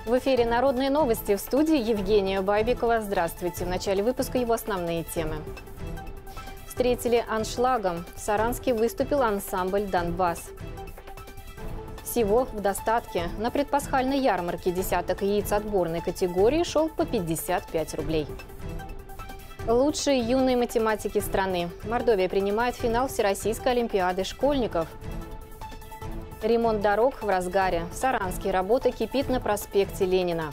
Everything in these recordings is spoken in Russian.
В эфире «Народные новости», в студии Евгения Байбикова. Здравствуйте. В начале выпуска его основные темы. Встретили аншлагом. В Саранске выступил ансамбль «Донбасс». Всего в достатке. На предпасхальной ярмарке десяток яиц отборной категории шел по 55 рублей. Лучшие юные математики страны. Мордовия принимает финал Всероссийской олимпиады школьников. Ремонт дорог в разгаре. В Саранске работа кипит на проспекте Ленина.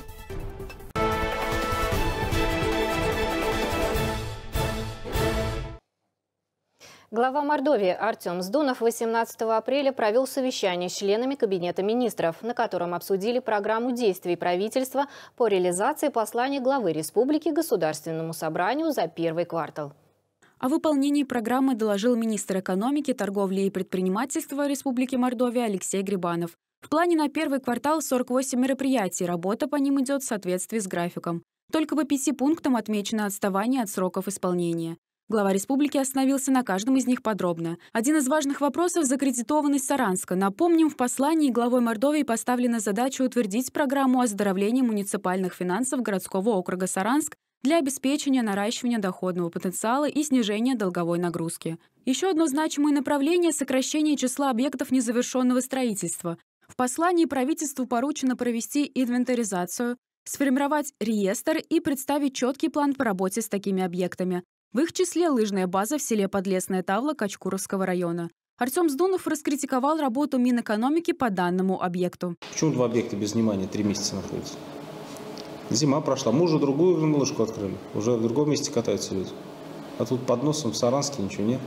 Глава Мордовии Артем Сдунов 18 апреля провел совещание с членами Кабинета министров, на котором обсудили программу действий правительства по реализации послания главы республики Государственному собранию за первый квартал. О выполнении программы доложил министр экономики, торговли и предпринимательства Республики Мордовия Алексей Грибанов. В плане на первый квартал 48 мероприятий, работа по ним идет в соответствии с графиком. Только по 5 пунктам отмечено отставание от сроков исполнения. Глава республики остановился на каждом из них подробно. Один из важных вопросов – закредитованность Саранска. Напомним, в послании главой Мордовии поставлена задача утвердить программу оздоровления муниципальных финансов городского округа Саранск для обеспечения наращивания доходного потенциала и снижения долговой нагрузки. Еще одно значимое направление – сокращение числа объектов незавершенного строительства. В послании правительству поручено провести инвентаризацию, сформировать реестр и представить четкий план по работе с такими объектами. В их числе лыжная база в селе Подлесная Тавла Качкуровского района. Артем Сдунов раскритиковал работу Минэкономики по данному объекту. Почему два объекта без внимания 3 месяца находятся? Зима прошла, мы уже другую лыжку открыли. Уже в другом месте катаются люди. А тут под носом в Саранске ничего нет.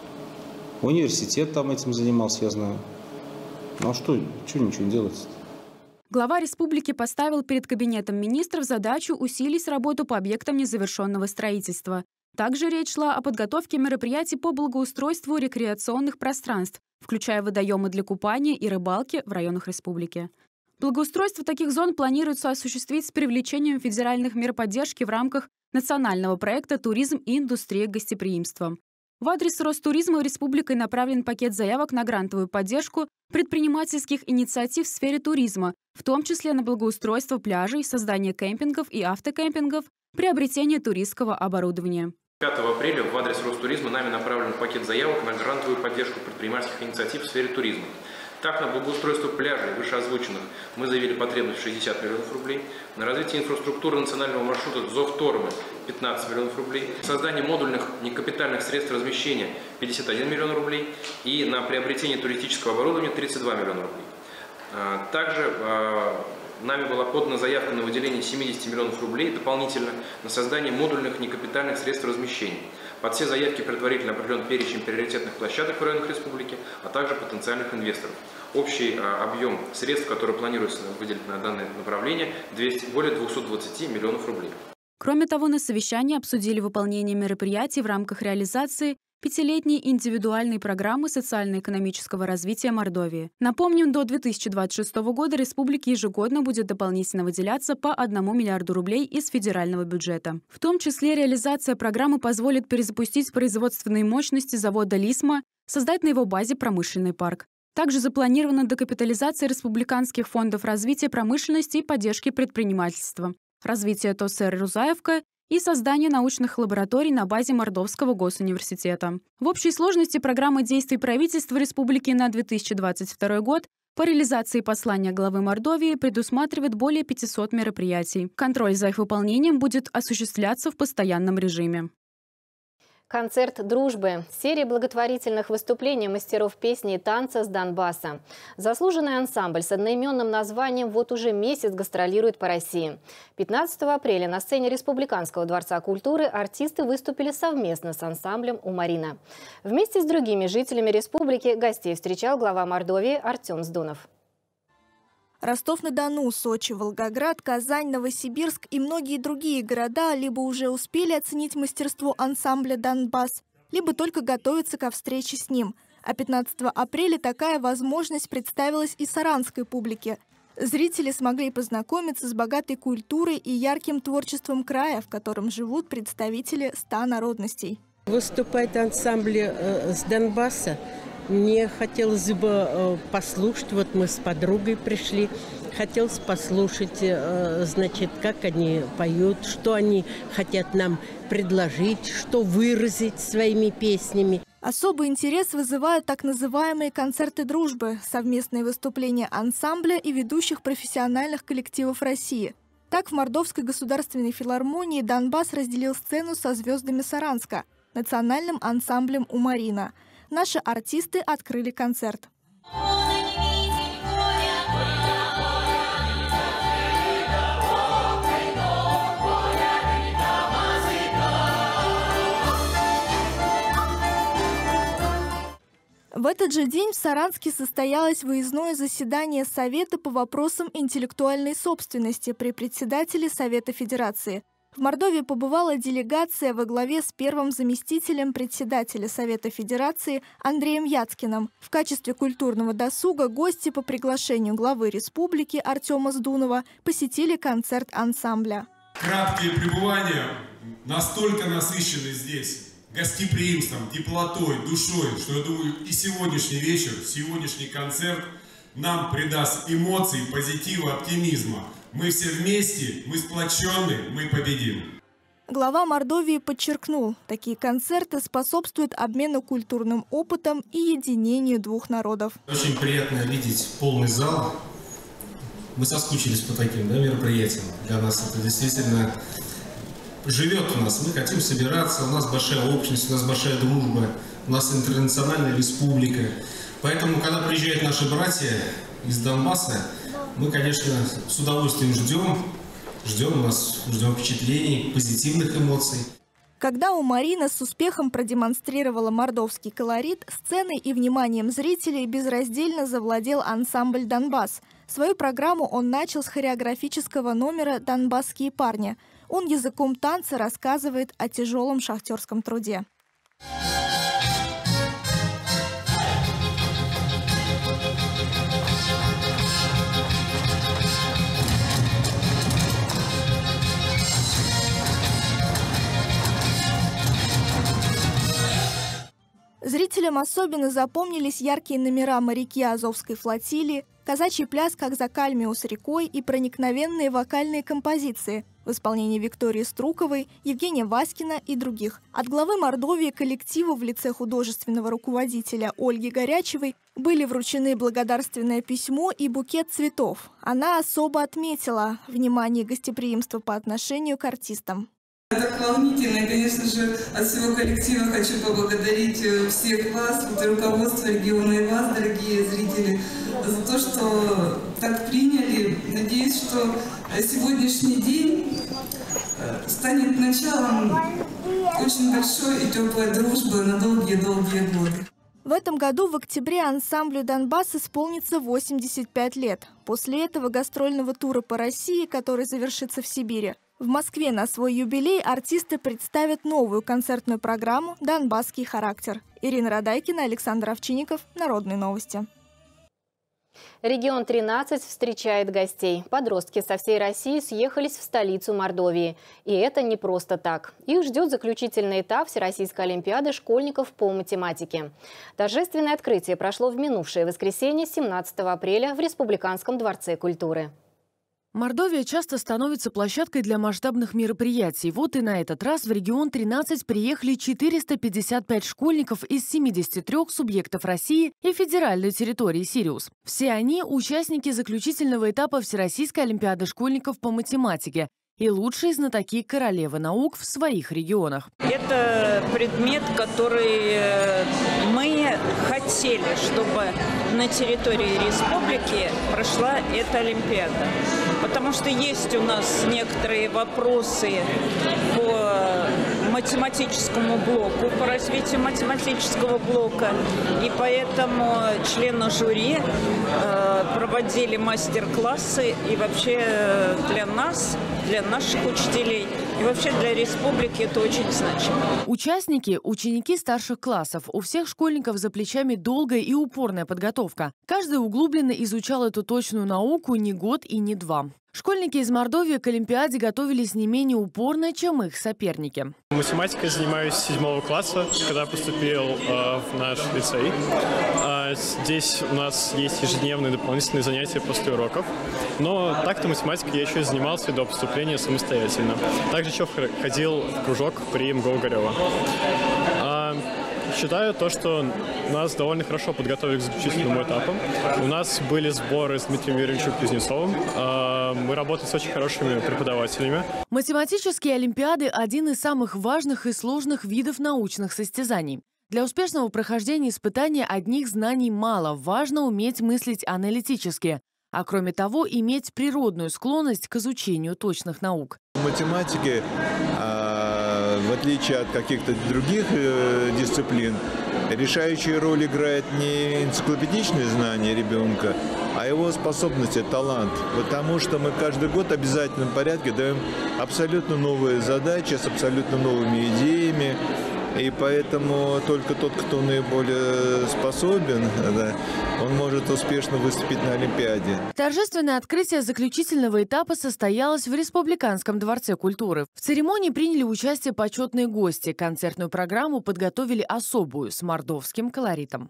Университет там этим занимался, я знаю. Ну а что ничего не делается? Глава республики поставил перед Кабинетом министров задачу усилить работу по объектам незавершенного строительства. Также речь шла о подготовке мероприятий по благоустройству рекреационных пространств, включая водоемы для купания и рыбалки в районах республики. Благоустройство таких зон планируется осуществить с привлечением федеральных мер поддержки в рамках национального проекта «Туризм и индустрия гостеприимства». В адрес Ростуризма республикой направлен пакет заявок на грантовую поддержку предпринимательских инициатив в сфере туризма, в том числе на благоустройство пляжей, создание кемпингов и автокемпингов, приобретение туристского оборудования. 5 апреля в адрес Ростуризма нами направлен пакет заявок на грантовую поддержку предпринимательских инициатив в сфере туризма. Так, на благоустройство пляжей, вышеозвученных, мы заявили потребность в 60 миллионов рублей. На развитие инфраструктуры национального маршрута Зов-Тормы 15 миллионов рублей. Создание модульных некапитальных средств размещения 51 миллион рублей. И на приобретение туристического оборудования 32 миллиона рублей. Также нами была подана заявка на выделение 70 миллионов рублей дополнительно на создание модульных некапитальных средств размещения. Под все заявки предварительно определен перечень приоритетных площадок в районах республики, а также потенциальных инвесторов. Общий объем средств, которые планируется выделить на данное направление, более 220 миллионов рублей. Кроме того, на совещании обсудили выполнение мероприятий в рамках реализации 5-летней индивидуальной программы социально-экономического развития Мордовии. Напомним, до 2026 года республике ежегодно будет дополнительно выделяться по 1 миллиарду рублей из федерального бюджета. В том числе реализация программы позволит перезапустить производственные мощности завода «Лисма», создать на его базе промышленный парк. Также запланирована докапитализация республиканских фондов развития промышленности и поддержки предпринимательства, развитие ТОСР «Рузаевка» и создание научных лабораторий на базе Мордовского госуниверситета. В общей сложности программа действий правительства республики на 2022 год по реализации послания главы Мордовии предусматривает более 500 мероприятий. Контроль за их выполнением будет осуществляться в постоянном режиме. Концерт дружбы. Серия благотворительных выступлений мастеров песни и танца с Донбасса. Заслуженный ансамбль с одноименным названием вот уже месяц гастролирует по России. 15 апреля на сцене Республиканского дворца культуры артисты выступили совместно с ансамблем «У Марина». Вместе с другими жителями республики гостей встречал глава Мордовии Артем Сдунов. Ростов-на-Дону, Сочи, Волгоград, Казань, Новосибирск и многие другие города либо уже успели оценить мастерство ансамбля «Донбасс», либо только готовятся ко встрече с ним. А 15 апреля такая возможность представилась и саранской публике. Зрители смогли познакомиться с богатой культурой и ярким творчеством края, в котором живут представители 100 народностей. Выступает ансамбль с Донбасса. Мне хотелось бы послушать, вот мы с подругой пришли, Хотелось послушать, значит, как они поют, что они хотят нам предложить, что выразить своими песнями. Особый интерес вызывают так называемые концерты дружбы, совместные выступления ансамбля и ведущих профессиональных коллективов России. Так в Мордовской государственной филармонии Донбасс разделил сцену со звездами Саранска, национальным ансамблем «Умарина». Наши артисты открыли концерт. В этот же день в Саранске состоялось выездное заседание Совета по вопросам интеллектуальной собственности при председателе Совета Федерации. В Мордовии побывала делегация во главе с первым заместителем председателя Совета Федерации Андреем Яцкиным. В качестве культурного досуга гости по приглашению главы республики Артема Сдунова посетили концерт ансамбля. Краткие пребывания настолько насыщены здесь гостеприимством, теплотой, душой, что, я думаю, и сегодняшний вечер, сегодняшний концерт нам придаст эмоций, позитива, оптимизма. Мы все вместе, мы сплоченны, мы победим. Глава Мордовии подчеркнул, такие концерты способствуют обмену культурным опытом и единению двух народов. Очень приятно видеть полный зал. Мы соскучились по таким мероприятиям. Для нас это действительно живет у нас. Мы хотим собираться, у нас большая общность, у нас большая дружба, у нас интернациональная республика. Поэтому, когда приезжают наши братья из Донбасса, мы, конечно, с удовольствием ждем впечатлений, позитивных эмоций. Когда «Умарина» с успехом продемонстрировала мордовский колорит, сценой и вниманием зрителей безраздельно завладел ансамбль «Донбасс». Свою программу он начал с хореографического номера «Донбасские парни». Он языком танца рассказывает о тяжелом шахтерском труде. Зрителям особенно запомнились яркие номера моряки Азовской флотилии, казачий пляс «Как за Кальмиу с рекой» и проникновенные вокальные композиции в исполнении Виктории Струковой, Евгения Васькина и других. От главы Мордовии коллективу в лице художественного руководителя Ольги Горячевой были вручены благодарственное письмо и букет цветов. Она особо отметила внимание и гостеприимство по отношению к артистам. Так волнительно, и, конечно же, от всего коллектива хочу поблагодарить всех вас, руководство региона и вас, дорогие зрители, за то, что так приняли. Надеюсь, что сегодняшний день станет началом очень большой и теплой дружбы на долгие-долгие годы. В этом году в октябре ансамблю «Донбасс» исполнится 85 лет. После этого гастрольного тура по России, который завершится в Сибири, в Москве на свой юбилей артисты представят новую концертную программу «Донбасский характер». Ирина Радайкина, Александр Овчинников. Народные новости. Регион 13 встречает гостей. Подростки со всей России съехались в столицу Мордовии. И это не просто так. Их ждет заключительный этап Всероссийской олимпиады школьников по математике. Торжественное открытие прошло в минувшее воскресенье, 17 апреля, в Республиканском дворце культуры. Мордовия часто становится площадкой для масштабных мероприятий. Вот и на этот раз в регион 13 приехали 455 школьников из 73 субъектов России и федеральной территории Сириус. Все они – участники заключительного этапа Всероссийской олимпиады школьников по математике и лучшие знатоки королевы наук в своих регионах. Это предмет, который мы хотели, чтобы на территории республики прошла эта олимпиада. Потому что есть у нас некоторые вопросы по математическому блоку, по развитию математического блока. И поэтому члены жюри проводили мастер-классы. И вообще для нас, для наших учителей и вообще для республики это очень значимо. Участники – ученики старших классов. У всех школьников за плечами долгая и упорная подготовка. Каждый углубленно изучал эту точную науку не год и не два. Школьники из Мордовии к олимпиаде готовились не менее упорно, чем их соперники. Математикой занимаюсь с 7 класса, когда поступил в наш лицей. Здесь у нас есть ежедневные дополнительные занятия после уроков. Но так-то математикой я еще и занимался до поступления самостоятельно. Также еще ходил в кружок при МГУ Горёва. Считаю то, что нас довольно хорошо подготовили к заключительному этапу. У нас были сборы с Дмитрием Юрьевичем Кузнецовым. Мы работали с очень хорошими преподавателями. Математические олимпиады – один из самых важных и сложных видов научных состязаний. Для успешного прохождения испытания одних знаний мало. Важно уметь мыслить аналитически. А кроме того, иметь природную склонность к изучению точных наук. В математике, в отличие от каких-то других дисциплин, решающую роль играет не энциклопедичные знания ребенка, а его способности, талант. Потому что мы каждый год в обязательном порядке даем абсолютно новые задачи с абсолютно новыми идеями. И поэтому только тот, кто наиболее способен, он может успешно выступить на Олимпиаде. Торжественное открытие заключительного этапа состоялось в Республиканском дворце культуры. В церемонии приняли участие почетные гости. Концертную программу подготовили особую, с мордовским колоритом.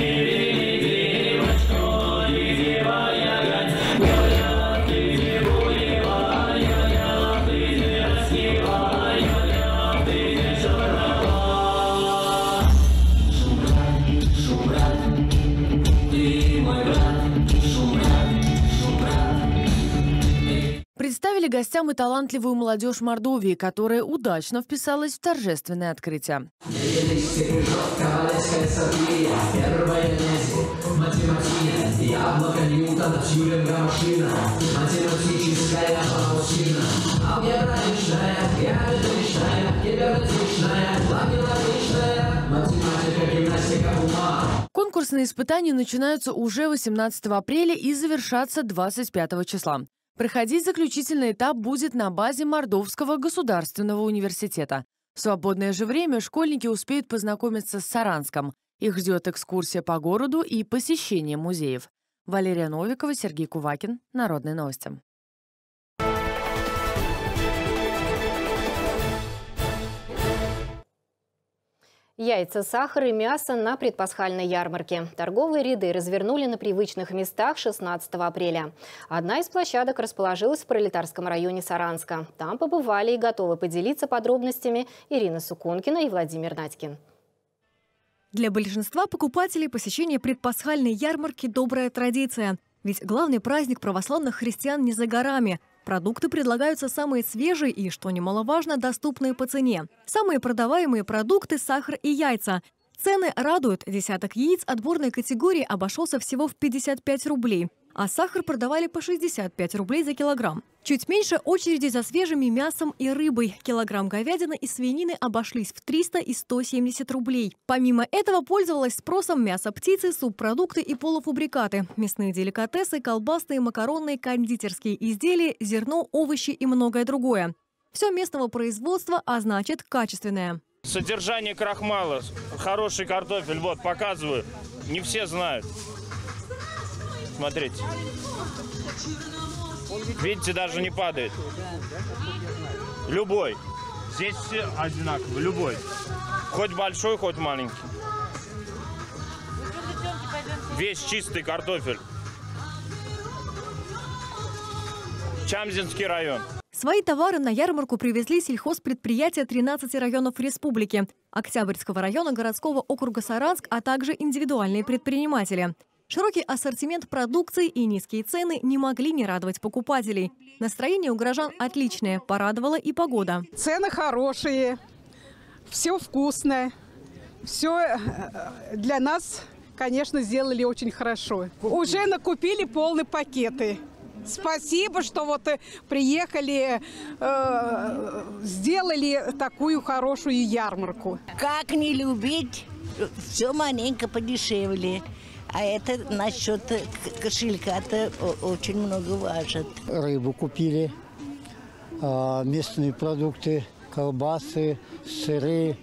Представили гостям и талантливую молодежь Мордовии, которая удачно вписалась в торжественное открытие. Конкурсные испытания начинаются уже 18 апреля и завершатся 25 числа. Проходить заключительный этап будет на базе Мордовского государственного университета. В свободное же время школьники успеют познакомиться с Саранском. Их ждет экскурсия по городу и посещение музеев. Валерия Новикова, Сергей Кувакин. Народные новости. Яйца, сахар и мясо на предпасхальной ярмарке. Торговые ряды развернули на привычных местах 16 апреля. Одна из площадок расположилась в пролетарском районе Саранска. Там побывали и готовы поделиться подробностями Ирина Суконкина и Владимир Надькин. Для большинства покупателей посещение предпасхальной ярмарки – добрая традиция. Ведь главный праздник православных христиан не за горами. Продукты предлагаются самые свежие и, что немаловажно, доступные по цене. Самые продаваемые продукты – сахар и яйца. Цены радуют. Десяток яиц отборной категории обошелся всего в 55 рублей. А сахар продавали по 65 рублей за килограмм. Чуть меньше очереди за свежими мясом и рыбой. Килограмм говядины и свинины обошлись в 300 и 170 рублей. Помимо этого пользовалось спросом мясо птицы, субпродукты и полуфабрикаты, мясные деликатесы, колбасные, макаронные, кондитерские изделия, зерно, овощи и многое другое. Все местного производства, а значит качественное. Содержание крахмала, хороший картофель, вот показываю, не все знают. Смотрите. Видите, даже не падает. Любой. Здесь все одинаковые, любой. Хоть большой, хоть маленький. Весь чистый картофель. Чамзинский район. Свои товары на ярмарку привезли сельхозпредприятия 13 районов республики, Октябрьского района городского округа Саранск, а также индивидуальные предприниматели. Широкий ассортимент продукции и низкие цены не могли не радовать покупателей. Настроение у горожан отличное, порадовала и погода. Цены хорошие, все вкусное, все для нас, конечно, сделали очень хорошо. Уже накупили полные пакеты. Спасибо, что вот приехали, сделали такую хорошую ярмарку. Как не любить, все маленько подешевле. А это насчет кошелька-то очень много важит. Рыбу купили, местные продукты, колбасы, сыры,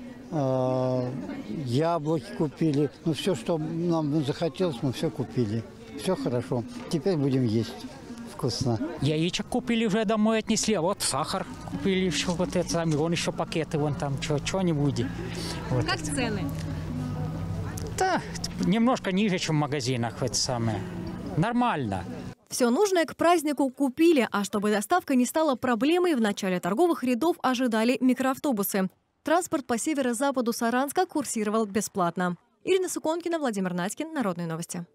яблоки купили. Ну, все, что нам захотелось, мы все купили. Все хорошо. Теперь будем есть. Вкусно. Яичек купили, уже домой отнесли. А вот сахар купили еще вот это сами. Вон еще пакеты, вон там что-нибудь. Вот. Как цены? Да Да, немножко ниже, чем в магазинах. Это самое. Нормально. Все нужное к празднику купили, а чтобы доставка не стала проблемой, в начале торговых рядов ожидали микроавтобусы. Транспорт по северо-западу Саранска курсировал бесплатно. Ирина Суконкина, Владимир Надькин. Народные новости.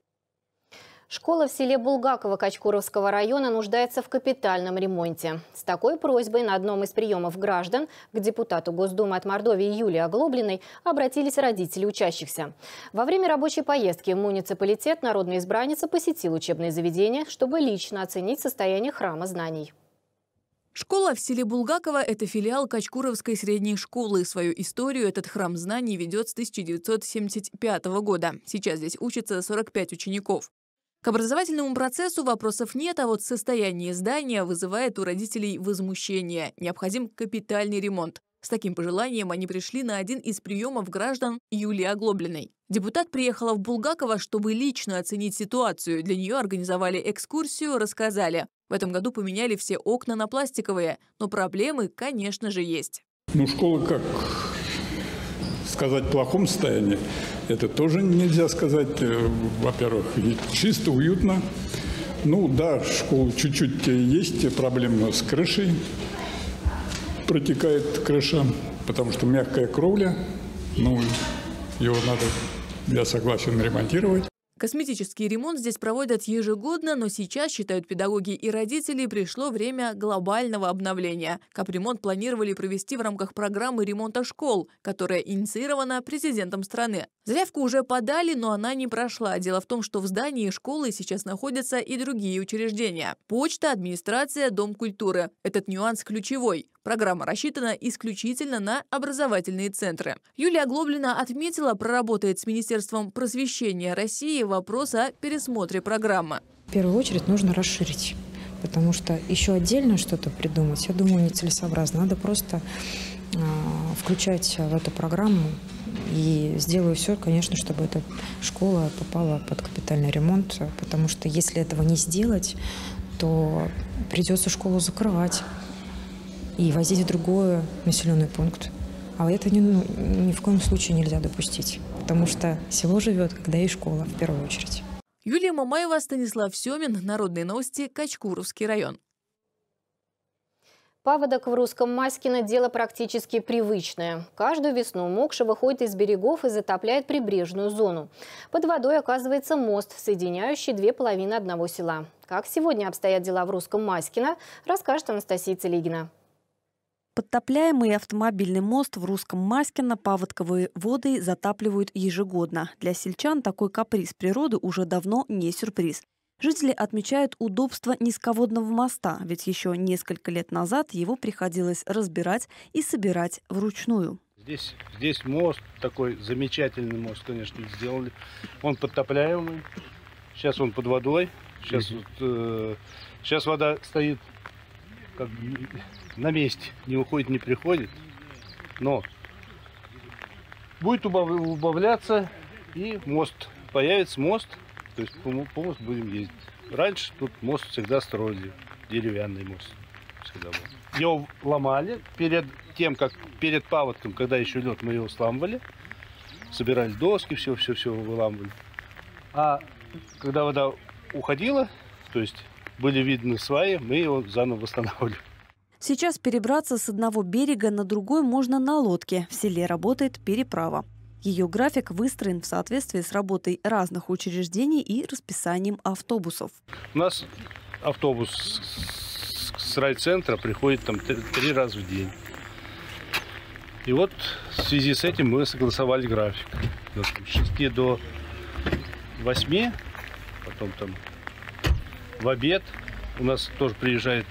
Школа в селе Булгаково Качкуровского района нуждается в капитальном ремонте. С такой просьбой на одном из приемов граждан к депутату Госдумы от Мордовии Юлии Оглоблиной обратились родители учащихся. Во время рабочей поездки в муниципалитет народная избранница посетила учебное заведение, чтобы лично оценить состояние храма знаний. Школа в селе Булгаково – это филиал Качкуровской средней школы. Свою историю этот храм знаний ведет с 1975 года. Сейчас здесь учатся 45 учеников. К образовательному процессу вопросов нет, а вот состояние здания вызывает у родителей возмущение. Необходим капитальный ремонт. С таким пожеланием они пришли на один из приемов граждан Юлии Оглоблиной. Депутат приехала в Булгаково, чтобы лично оценить ситуацию. Для нее организовали экскурсию, рассказали. В этом году поменяли все окна на пластиковые. Но проблемы, конечно же, есть. Школа, как сказать, в плохом состоянии. Это тоже нельзя сказать. Во-первых, чисто, уютно. Да, школа чуть-чуть есть проблема с крышей. Протекает крыша, потому что мягкая кровля. Его надо, я согласен, ремонтировать. Косметический ремонт здесь проводят ежегодно, но сейчас, считают педагоги и родители, пришло время глобального обновления. Капремонт планировали провести в рамках программы ремонта школ, которая инициирована президентом страны. Заявку уже подали, но она не прошла. Дело в том, что в здании школы сейчас находятся и другие учреждения. Почта, администрация, Дом культуры. Этот нюанс ключевой. Программа рассчитана исключительно на образовательные центры. Юлия Оглоблина отметила, проработает с Министерством просвещения России вопрос о пересмотре программы. В первую очередь нужно расширить, потому что еще отдельно что-то придумать, я думаю, нецелесообразно. Надо просто включать в эту программу и сделаю все, конечно, чтобы эта школа попала под капитальный ремонт, потому что если этого не сделать, то придется школу закрывать и возить в другой населенный пункт. А это ни в коем случае нельзя допустить, потому что село живет, когда и школа в первую очередь. Юлия Мамаева, Станислав Семин, Народные новости, Качкуровский район. Паводок в Русском Маськино – дело практически привычное. Каждую весну Мокша выходит из берегов и затопляет прибрежную зону. Под водой оказывается мост, соединяющий две половины одного села. Как сегодня обстоят дела в Русском Маськино, расскажет Анастасия Целигина. Подтопляемый автомобильный мост в Русском Маськино паводковые воды затапливают ежегодно. Для сельчан такой каприз природы уже давно не сюрприз. Жители отмечают удобство низководного моста, ведь еще несколько лет назад его приходилось разбирать и собирать вручную. Здесь мост, такой замечательный мост, конечно, сделали. Он подтопляемый, сейчас он под водой. Сейчас вода стоит как на месте, не уходит, не приходит. Но будет убавляться, и появится мост. То есть по мосту будем ездить. Раньше тут мост всегда строили, деревянный мост всегда был. Его ломали перед паводком, когда еще лед, мы его сламывали, собирали доски, все выламывали. А когда вода уходила, то есть были видны сваи, мы его заново восстанавливали. Сейчас перебраться с одного берега на другой можно на лодке. В селе работает переправа. Ее график выстроен в соответствии с работой разных учреждений и расписанием автобусов. У нас автобус с райцентра приходит 3 раза в день. И вот в связи с этим мы согласовали график. С 6 до 8, потом в обед. У нас тоже приезжает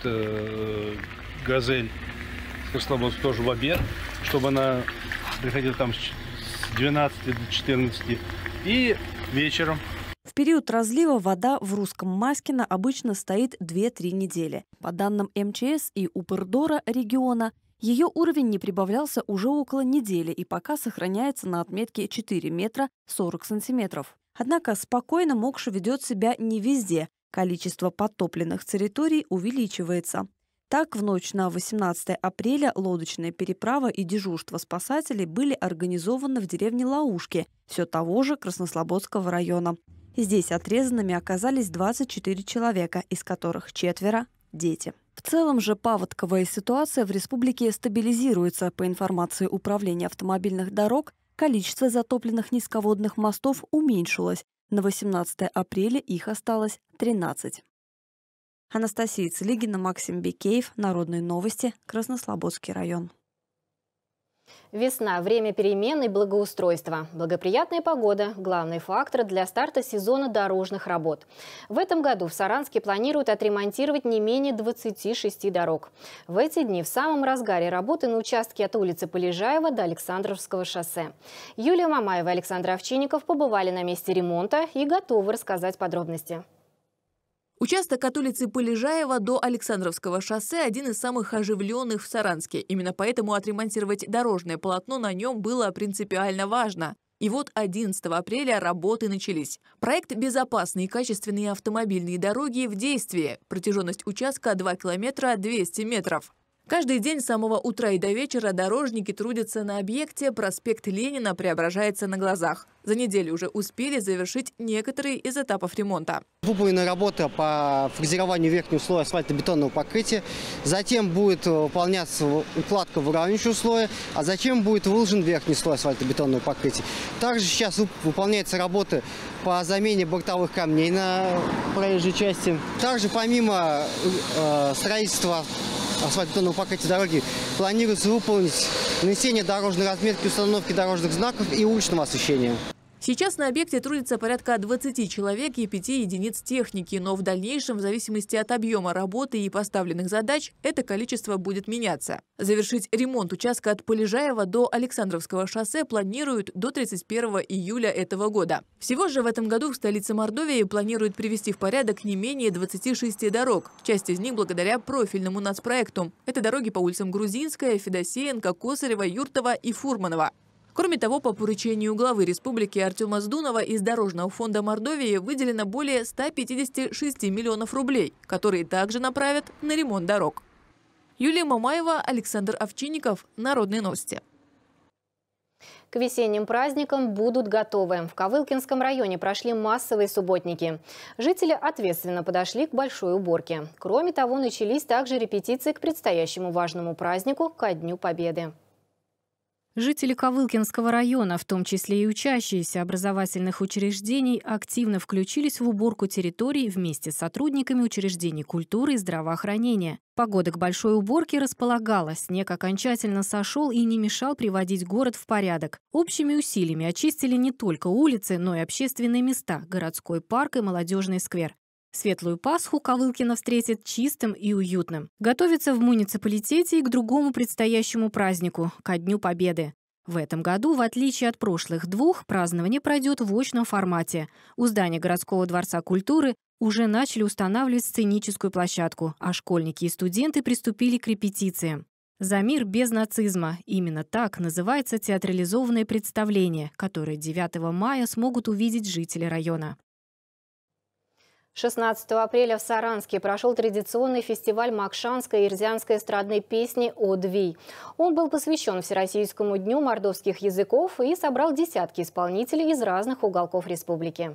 «Газель» с Красноморска тоже в обед, чтобы она приходила с 12 до 14 и вечером. В период разлива вода в Русском Маськино обычно стоит 2-3 недели. По данным МЧС и Упрдора региона, ее уровень не прибавлялся уже около недели и пока сохраняется на отметке 4 метра 40 сантиметров. Однако спокойно Мокша ведет себя не везде. Количество подтопленных территорий увеличивается. Так, в ночь на 18 апреля лодочная переправа и дежурство спасателей были организованы в деревне Лаушки, все того же Краснослободского района. Здесь отрезанными оказались 24 человека, из которых 4 – дети. В целом же паводковая ситуация в республике стабилизируется. По информации Управления автомобильных дорог, количество затопленных низководных мостов уменьшилось. На 18 апреля их осталось 13. Анастасия Целигина, Максим Бекеев. Народные новости. Краснослободский район. Весна – время перемен и благоустройства. Благоприятная погода – главный фактор для старта сезона дорожных работ. В этом году в Саранске планируют отремонтировать не менее 26 дорог. В эти дни в самом разгаре работы на участке от улицы Полежаева до Александровского шоссе. Юлия Мамаева и Александр Овчинников побывали на месте ремонта и готовы рассказать подробности. Участок от улицы Полежаева до Александровского шоссе – один из самых оживленных в Саранске. Именно поэтому отремонтировать дорожное полотно на нем было принципиально важно. И вот 11 апреля работы начались. Проект «Безопасные и качественные автомобильные дороги» в действии. Протяженность участка 2 километра 200 метров. Каждый день с самого утра и до вечера дорожники трудятся на объекте. Проспект Ленина преображается на глазах. За неделю уже успели завершить некоторые из этапов ремонта. Выполнена работа по фрезерованию верхнего слоя асфальтобетонного покрытия. Затем будет выполняться укладка выравнивающего слоя, а затем будет выложен верхний слой асфальтобетонного покрытия. Также сейчас выполняется работа по замене бортовых камней на проезжей части. Также помимо строительства асфальтобетонного покрытия дороги планируется выполнить нанесение дорожной разметки, установки дорожных знаков и уличного освещения. Сейчас на объекте трудится порядка 20 человек и 5 единиц техники, но в дальнейшем, в зависимости от объема работы и поставленных задач, это количество будет меняться. Завершить ремонт участка от Полежаева до Александровского шоссе планируют до 31 июля этого года. Всего же в этом году в столице Мордовии планируют привести в порядок не менее 26 дорог. Часть из них благодаря профильному нацпроекту. Это дороги по улицам Грузинская, Федосеенко, Косарева, Юртова и Фурманова. Кроме того, по поручению главы республики Артема Здунова из Дорожного фонда Мордовии выделено более 156 миллионов рублей, которые также направят на ремонт дорог. Юлия Мамаева, Александр Овчинников. Народные новости. К весенним праздникам будут готовы. В Ковылкинском районе прошли массовые субботники. Жители ответственно подошли к большой уборке. Кроме того, начались также репетиции к предстоящему важному празднику – ко Дню Победы. Жители Ковылкинского района, в том числе и учащиеся образовательных учреждений, активно включились в уборку территорий вместе с сотрудниками учреждений культуры и здравоохранения. Погода к большой уборке располагала, снег окончательно сошел и не мешал приводить город в порядок. Общими усилиями очистили не только улицы, но и общественные места, городской парк и молодежный сквер. Светлую Пасху Ковылкино встретит чистым и уютным. Готовится в муниципалитете и к другому предстоящему празднику – ко Дню Победы. В этом году, в отличие от прошлых двух, празднование пройдет в очном формате. У здания городского дворца культуры уже начали устанавливать сценическую площадку, а школьники и студенты приступили к репетициям. «За мир без нацизма» – именно так называется театрализованное представление, которое 9 мая смогут увидеть жители района. 16 апреля в Саранске прошел традиционный фестиваль Макшанской и Ирзянской эстрадной песни «О-Двий». Он был посвящен Всероссийскому дню мордовских языков и собрал десятки исполнителей из разных уголков республики.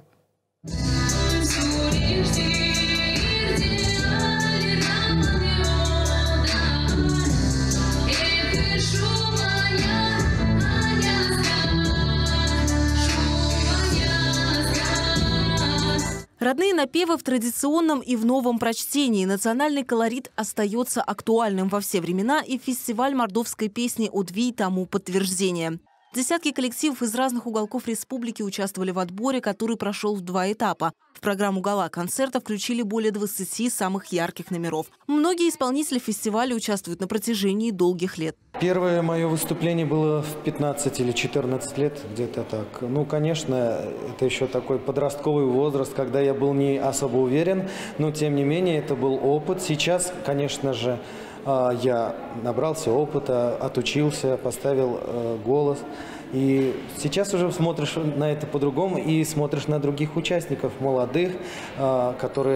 Родные напевы в традиционном и в новом прочтении. Национальный колорит остается актуальным во все времена, и фестиваль мордовской песни «О-Двий» тому подтверждение. Десятки коллективов из разных уголков республики участвовали в отборе, который прошел в 2 этапа. В программу гала-концерта включили более 20 самых ярких номеров. Многие исполнители фестиваля участвуют на протяжении долгих лет. Первое мое выступление было в 15 или 14 лет, где-то так. Ну, конечно, это еще такой подростковый возраст, когда я был не особо уверен, но тем не менее это был опыт. Сейчас, конечно же, я набрался опыта, отучился, поставил голос. И сейчас уже смотришь на это по-другому и смотришь на других участников, молодых, которые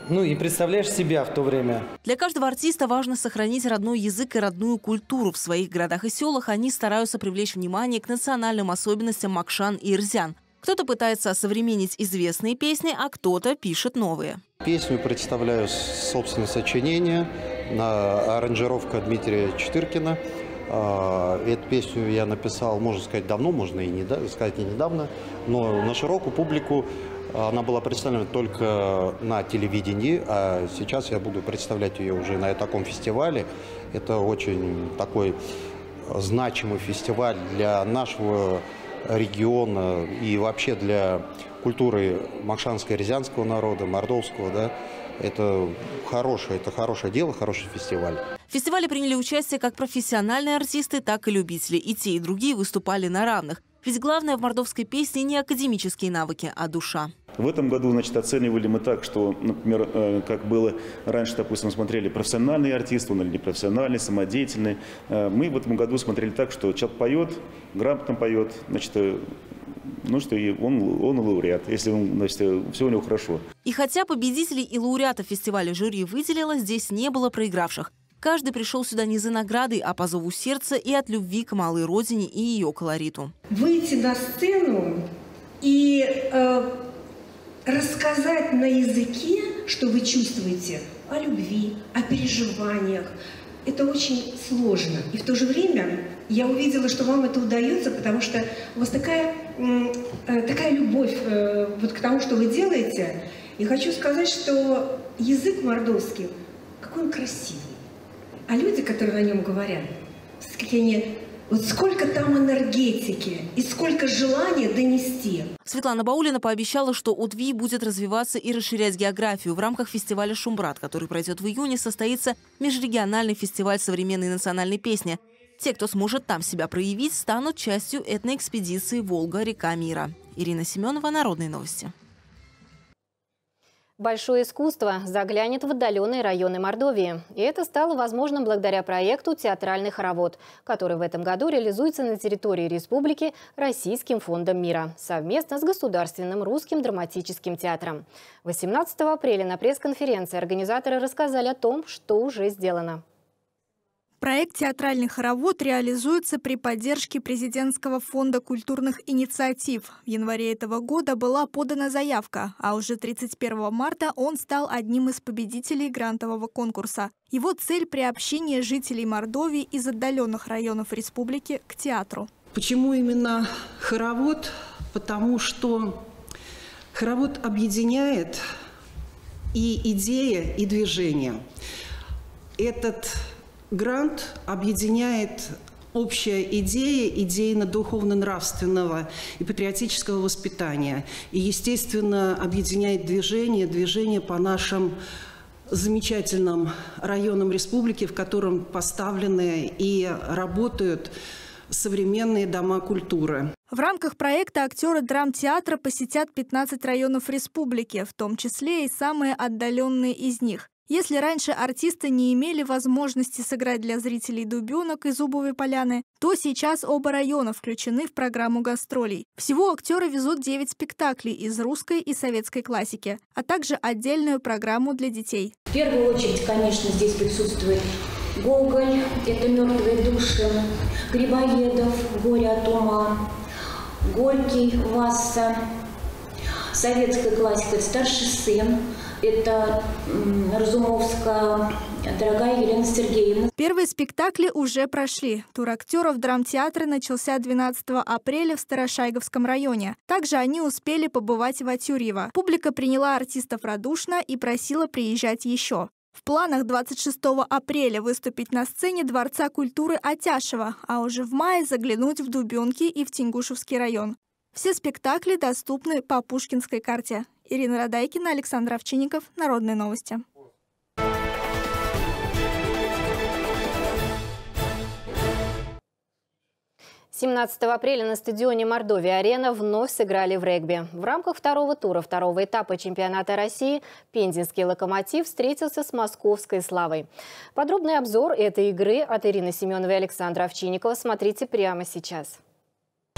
Ну и представляешь себя в то время. Для каждого артиста важно сохранить родной язык и родную культуру. В своих городах и селах они стараются привлечь внимание к национальным особенностям макшан и ирзян. Кто-то пытается осовременить известные песни, а кто-то пишет новые. Песню представляю собственное сочинение, аранжировка Дмитрия Четыркина. Эту песню я написал, можно сказать, давно, можно и сказать и недавно, но на широкую публику она была представлена только на телевидении, а сейчас я буду представлять ее уже на таком фестивале. Это очень такой значимый фестиваль для нашего региона и вообще для культуры макшанского, рязанского народа, мордовского, да. Это хорошее дело, хороший фестиваль. В фестивале приняли участие как профессиональные артисты, так и любители. И те, и другие выступали на равных. Ведь главное в мордовской песне не академические навыки, а душа. В этом году, значит, оценивали мы так, что, например, как было раньше, допустим, смотрели профессиональный артист, он или непрофессиональный, самодеятельный. Мы в этом году смотрели так, что человек поет, грамотно поет, значит, ну что и он лауреат, если он, значит, все у него хорошо. И хотя победителей и лауреатов фестиваля жюри выделило, здесь не было проигравших. Каждый пришел сюда не за наградой, а по зову сердца и от любви к малой родине и ее колориту. Выйти на сцену и рассказать на языке, что вы чувствуете о любви, о переживаниях. Это очень сложно. И в то же время я увидела, что вам это удается, потому что у вас такая любовь вот к тому, что вы делаете. И хочу сказать, что язык мордовский, какой он красивый. А люди, которые на нем говорят, вот сколько там энергетики и сколько желания донести. Светлана Баулина пообещала, что УДВИ будет развиваться и расширять географию. В рамках фестиваля «Шумбрат», который пройдет в июне, состоится межрегиональный фестиваль современной национальной песни. Те, кто сможет там себя проявить, станут частью этноэкспедиции «Волга-река мира». Ирина Семенова, Народные новости. Большое искусство заглянет в отдаленные районы Мордовии. И это стало возможным благодаря проекту «Театральный хоровод», который в этом году реализуется на территории республики Российским фондом мира совместно с Государственным русским драматическим театром. 18 апреля на пресс-конференции организаторы рассказали о том, что уже сделано. Проект «Театральный хоровод» реализуется при поддержке Президентского фонда культурных инициатив. В январе этого года была подана заявка, а уже 31 марта он стал одним из победителей грантового конкурса. Его цель – приобщение жителей Мордовии из отдаленных районов республики к театру. Почему именно хоровод? Потому что хоровод объединяет и идея, и движение. Этот грант объединяет общая идея идейно-духовно-нравственного и патриотического воспитания. И, естественно, объединяет движение по нашим замечательным районам республики, в котором поставлены и работают современные дома культуры. В рамках проекта актеры драмтеатра посетят 15 районов республики, в том числе и самые отдаленные из них. Если раньше артисты не имели возможности сыграть для зрителей «Дубенок» и «Зубовой поляны», то сейчас оба района включены в программу гастролей. Всего актеры везут 9 спектаклей из русской и советской классики, а также отдельную программу для детей. В первую очередь, конечно, здесь присутствует Гоголь, это «Мертвые души», Грибоедов, «Горе от ума», Горький, Васса, советская классика, это «Старший сын». Это Разумовская, дорогая Елена Сергеевна. Первые спектакли уже прошли. Тур актеров драмтеатра начался 12 апреля в Старошайговском районе. Также они успели побывать в Атюрьево. Публика приняла артистов радушно и просила приезжать еще. В планах 26 апреля выступить на сцене Дворца культуры Атяшева, а уже в мае заглянуть в Дубенки и в Тенгушевский район. Все спектакли доступны по Пушкинской карте. Ирина Радайкина, Александр Овчинников, Народные новости. – 17 апреля на стадионе Мордовия-Арена вновь сыграли в регби. В рамках второго тура второго этапа чемпионата России пензенский «Локомотив» встретился с московской «Славой». Подробный обзор этой игры от Ирины Семеновой и Александра Овчинникова смотрите прямо сейчас.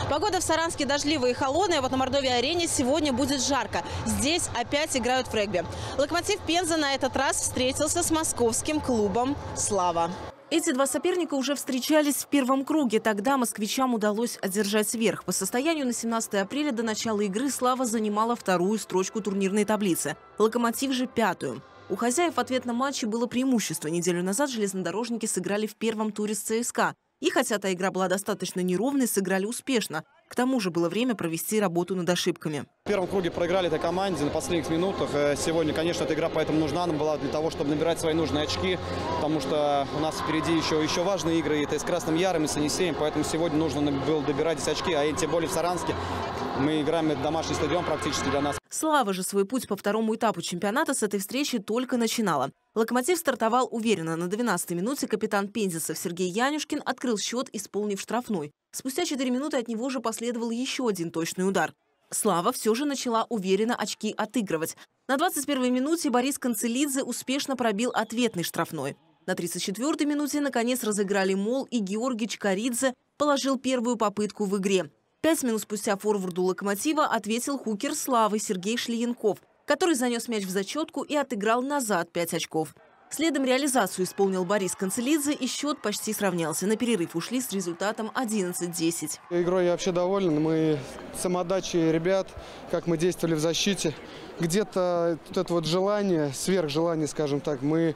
Погода в Саранске дождливая и холодная, вот на Мордовии-арене сегодня будет жарко. Здесь опять играют в регби. Локомотив Пенза на этот раз встретился с московским клубом «Слава». Эти два соперника уже встречались в первом круге. Тогда москвичам удалось одержать верх. По состоянию на 17 апреля до начала игры «Слава» занимала вторую строчку турнирной таблицы. «Локомотив» же пятую. У хозяев в ответном матче было преимущество. Неделю назад железнодорожники сыграли в первом туре с ЦСКА. И хотя та игра была достаточно неровной, сыграли успешно. К тому же было время провести работу над ошибками. В первом круге проиграли этой команде на последних минутах. Сегодня, конечно, эта игра поэтому нужна нам была для того, чтобы набирать свои нужные очки. Потому что у нас впереди еще важные игры. Это и с Красным Яром, и с Енисеем. Поэтому сегодня нужно было добирать эти очки. А тем более в Саранске. Мы играем, это домашний стадион практически для нас. «Слава» же свой путь по второму этапу чемпионата с этой встречи только начинала. «Локомотив» стартовал уверенно. На 12-й минуте капитан пензенцев Сергей Янюшкин открыл счет, исполнив штрафной. Спустя 4 минуты от него же последовал еще один точный удар. «Слава» все же начала уверенно очки отыгрывать. На 21-й минуте Борис Канцелидзе успешно пробил ответный штрафной. На 34-й минуте наконец разыграли мол, и Георгий Чкаридзе положил первую попытку в игре. 5 минут спустя форварду «Локомотива» ответил хукер «Славы» Сергей Шлиенков, который занес мяч в зачетку и отыграл назад 5 очков. Следом реализацию исполнил Борис Канцелидзе, и счет почти сравнялся. На перерыв ушли с результатом 11-10. Игрой я вообще доволен. Мы самоотдачи ребят, как мы действовали в защите. Где-то вот это вот желание, сверхжелание, скажем так, мы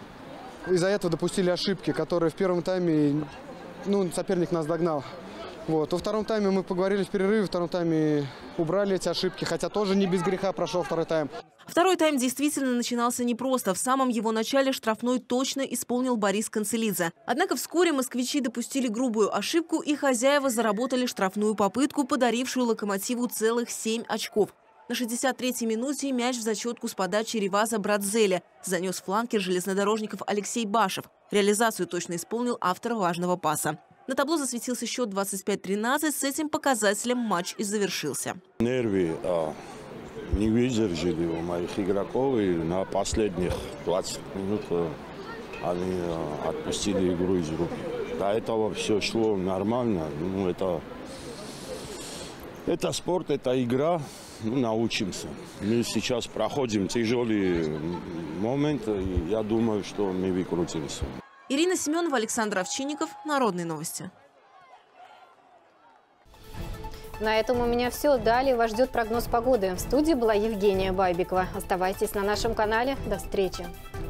из-за этого допустили ошибки, которые в первом тайме соперник нас догнал. Вот. Во втором тайме мы поговорили в перерыве, во втором тайме убрали эти ошибки, хотя тоже не без греха прошел второй тайм. Второй тайм действительно начинался непросто. В самом его начале штрафной точно исполнил Борис Канцелидзе. Однако вскоре москвичи допустили грубую ошибку, и хозяева заработали штрафную попытку, подарившую «Локомотиву» целых 7 очков. На 63-й минуте мяч в зачетку с подачи Риваза Брадзеля занес фланкер железнодорожников Алексей Башев. Реализацию точно исполнил автор важного паса. На табло засветился счет 25-13. С этим показателем матч и завершился. Нервы не выдержали у моих игроков, и на последних 20 минут они отпустили игру из рук. До этого все шло нормально. Это спорт, это игра. Научимся. Мы сейчас проходим тяжелый момент, и я думаю, что мы выкрутимся. Ирина Семенова, Александр Овчинников. Народные новости. На этом у меня все. Далее вас ждет прогноз погоды. В студии была Евгения Байбекова. Оставайтесь на нашем канале. До встречи.